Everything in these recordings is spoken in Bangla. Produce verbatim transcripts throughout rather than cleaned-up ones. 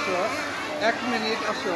আসো এক মিনিট আসো।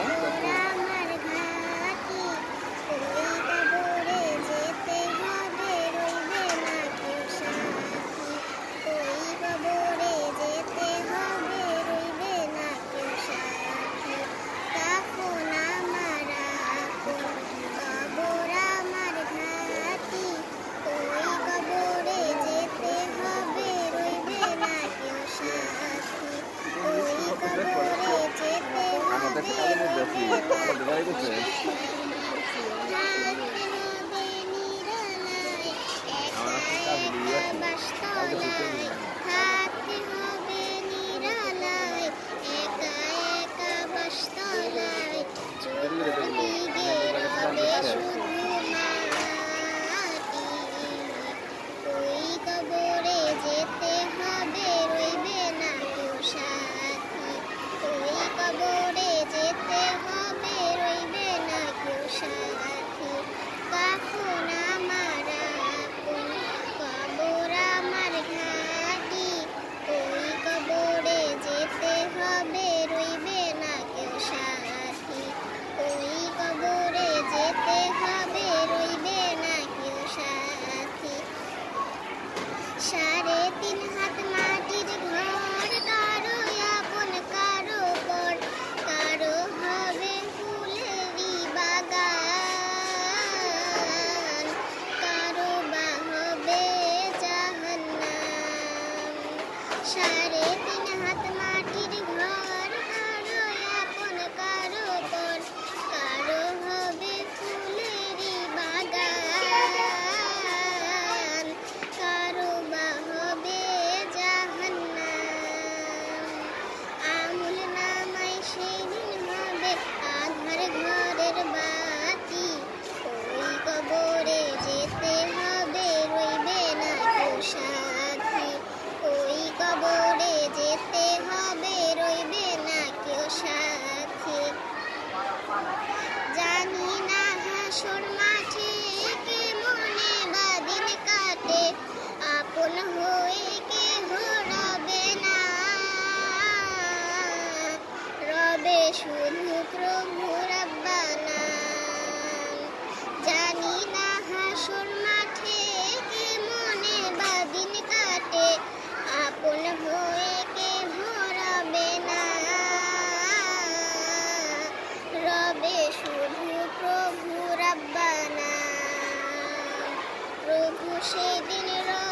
সাড়ে তিন হাত মাটির ঘর, কারো আপন কারো পর, কারো হবে ফুলেরই বাগান, কারো বা হবে জাহান্নাম। সাড়ে তিন হাত মাটির ঘর, কারো আপন কারো পর, কারো হবে ফুলেরই বাগান, কারো বা হবে জাহান্নাম। আমল নামায় সেদিন হবে আধার ঘরের বাতি, ওই কবরে যেতে হবে রইবে না কেউ সাথী, ওই কবরে যেতে হবে রইবে না কেউ সাথী। জানি না হাসর মাঠে কে মনে বা দিন কাটে, আপন হয়ে কেহ রবে না, রবে শুধু প্রভু রাব্বানা। জানি না হাসর মাঠে কে মনে বা দিন কাটে, আপন হয়ে কেহ রবে না, রবে শুধু প্রভু রাব্বানা। প্রভু সেদিন